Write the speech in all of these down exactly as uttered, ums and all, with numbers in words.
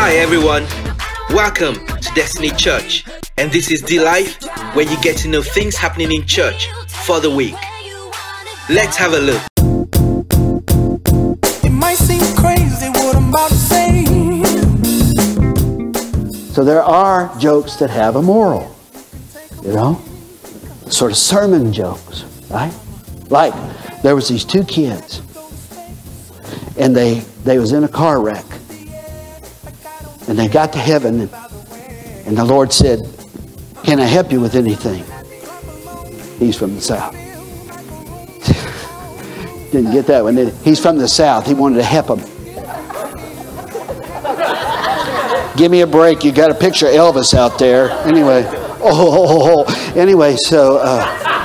Hi everyone, welcome to Destiny Church, and this is the life where you get to know things happening in church for the week. Let's have a look. It might seem crazy what I'm about to say. So there are jokes that have a moral, you know, sort of sermon jokes, right? Like there was these two kids, and they they was in a car wreck. And they got to heaven, and, and the Lord said, "Can I help you with anything?" He's from the South. Didn't get that one, did he? He's from the South. He wanted to help him. Give me a break. You got a picture of Elvis out there. Anyway. Oh, anyway, so, uh,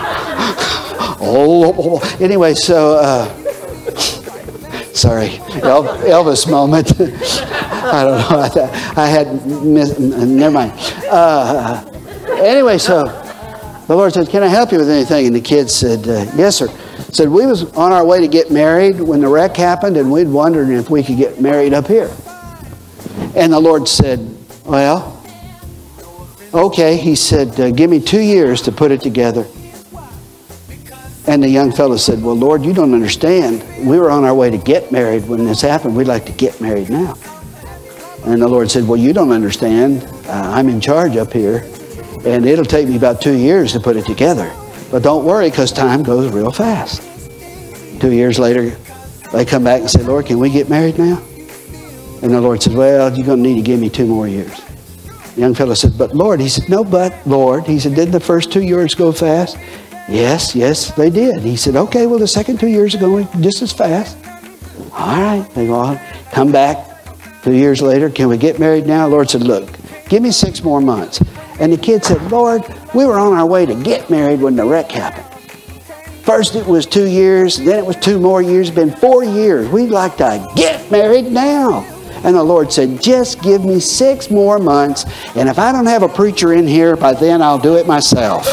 oh, anyway, so, uh, sorry, El Elvis moment. I don't know. I, I had, missed, never mind. Uh, anyway, so the Lord said, "Can I help you with anything?" And the kid said, uh, "Yes, sir." Said, "We was on our way to get married when the wreck happened, and we'd wondered if we could get married up here." And the Lord said, "Well, okay." He said, uh, "Give me two years to put it together." And the young fellow said, "Well, Lord, you don't understand. We were on our way to get married when this happened. We'd like to get married now." And the Lord said, "Well, you don't understand. Uh, I'm in charge up here, and it'll take me about two years to put it together. But don't worry, because time goes real fast." Two years later, they come back and say, "Lord, can we get married now?" And the Lord said, "Well, you're going to need to give me two more years." The young fellow said, "But Lord," he said, "No, but Lord." He said, "Didn't the first two years go fast?" "Yes, yes, they did." He said, "Okay, well, the second two years are going just as fast." All right, they go on, come back. Two years later, "Can we get married now?" The Lord said, "Look, give me six more months." And the kid said, "Lord, we were on our way to get married when the wreck happened. First it was two years, then it was two more years, it's been four years. We'd like to get married now." And the Lord said, "Just give me six more months, and if I don't have a preacher in here by then, I'll do it myself."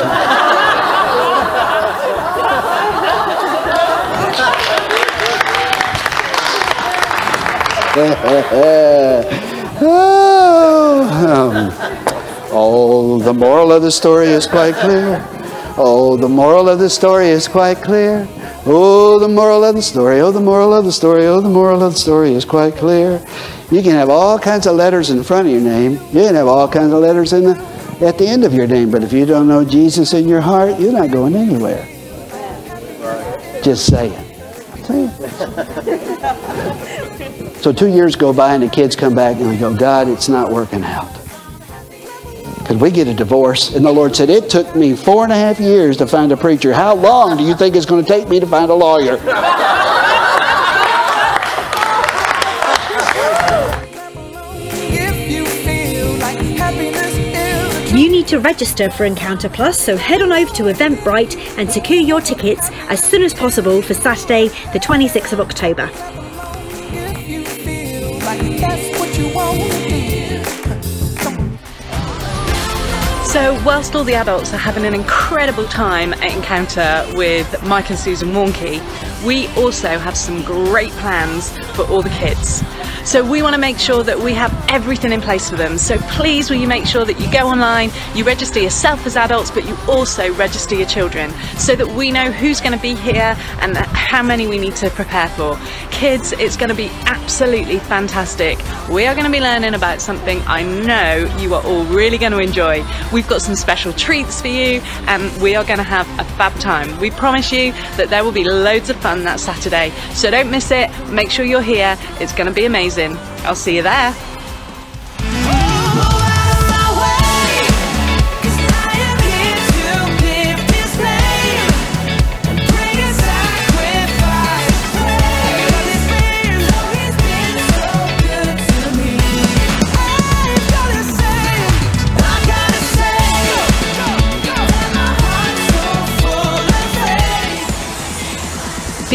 oh, um, oh, the moral of the story is quite clear. Oh, the moral of the story is quite clear. Oh, the moral of the story. Oh, the moral of the story. Oh, the moral of the story is quite clear. You can have all kinds of letters in front of your name. You can have all kinds of letters in the, at the end of your name. But if you don't know Jesus in your heart, you're not going anywhere. Just saying. saying. So two years go by and the kids come back and we go, "God, it's not working out. Could we get a divorce?" And the Lord said, "It took me four and a half years to find a preacher. How long do you think it's going to take me to find a lawyer?" You need to register for Encounter Plus, so head on over to Eventbrite and secure your tickets as soon as possible for Saturday, the twenty-sixth of October. So whilst all the adults are having an incredible time at Encounter with Mike and Susan Warnke, we also have some great plans for all the kids. So we want to make sure that we have everything in place for them. So please will you make sure that you go online, you register yourself as adults, but you also register your children so that we know who's going to be here and how many we need to prepare for. Kids, it's going to be absolutely fantastic. We are going to be learning about something I know you are all really going to enjoy. We've got some special treats for you and we are going to have a fab time. We promise you that there will be loads of fun that Saturday. So don't miss it. Make sure you're here. It's going to be amazing. I'll see you there.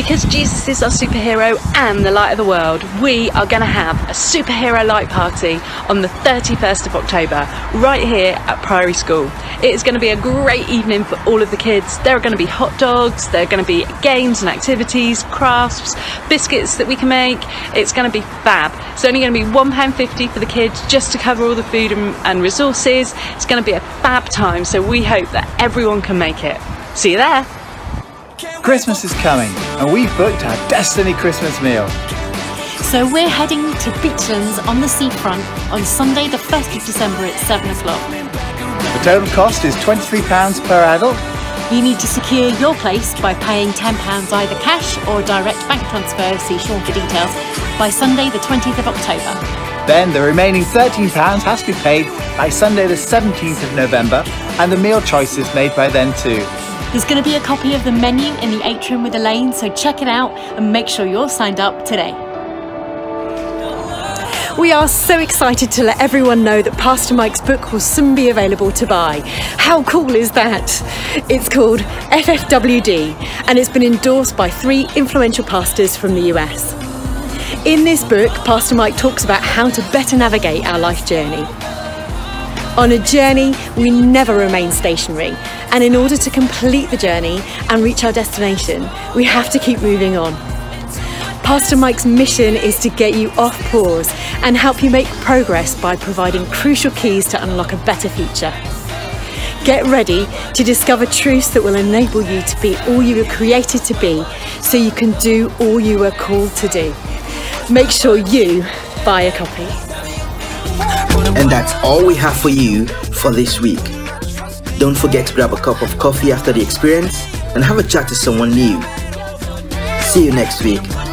Because Jesus is our superhero and the light of the world, we are going to have a superhero light party on the thirty-first of October right here at Priory School. It is going to be a great evening for all of the kids. There are going to be hot dogs, there are going to be games and activities, crafts, biscuits that we can make. It's going to be fab. It's only going to be one pound fifty for the kids just to cover all the food and, and resources. It's going to be a fab time, so we hope that everyone can make it. See you there. Christmas is coming and we've booked our Destiny Christmas meal. So we're heading to Beachlands on the seafront on Sunday the first of December at seven o'clock. The total cost is twenty-three pounds per adult. You need to secure your place by paying ten pounds either cash or direct bank transfer, see Sean for details, by Sunday the twentieth of October. Then the remaining thirteen pounds has to be paid by Sunday the seventeenth of November, and the meal choice is made by then too. There's going to be a copy of the menu in the atrium with Elaine, so check it out and make sure you're signed up today. We are so excited to let everyone know that Pastor Mike's book will soon be available to buy. How cool is that? It's called F F W D and it's been endorsed by three influential pastors from the U S. In this book, Pastor Mike talks about how to better navigate our life journey. On a journey, we never remain stationary, and in order to complete the journey and reach our destination, we have to keep moving on. Pastor Mike's mission is to get you off pause and help you make progress by providing crucial keys to unlock a better future. Get ready to discover truths that will enable you to be all you were created to be, so you can do all you were called to do. Make sure you buy a copy. And that's all we have for you for this week. Don't forget to grab a cup of coffee after the experience and have a chat to someone new. See you next week.